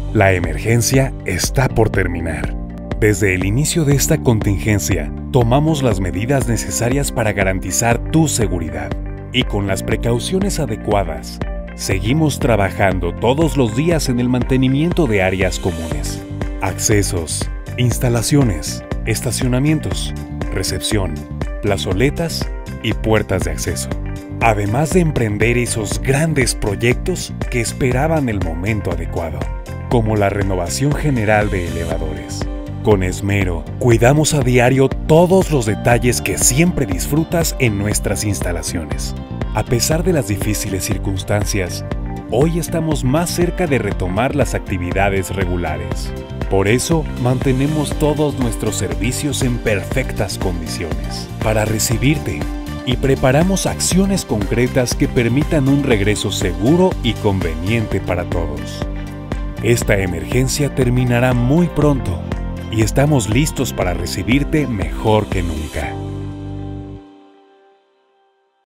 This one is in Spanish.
La emergencia está por terminar. Desde el inicio de esta contingencia, tomamos las medidas necesarias para garantizar tu seguridad. Y con las precauciones adecuadas, seguimos trabajando todos los días en el mantenimiento de áreas comunes, accesos, instalaciones, estacionamientos, recepción, plazoletas y puertas de acceso. Además de emprender esos grandes proyectos que esperaban el momento adecuado, como la renovación general de elevadores. Con esmero, cuidamos a diario todos los detalles que siempre disfrutas en nuestras instalaciones. A pesar de las difíciles circunstancias, hoy estamos más cerca de retomar las actividades regulares. Por eso, mantenemos todos nuestros servicios en perfectas condiciones para recibirte y preparamos acciones concretas que permitan un regreso seguro y conveniente para todos. Esta emergencia terminará muy pronto y estamos listos para recibirte mejor que nunca.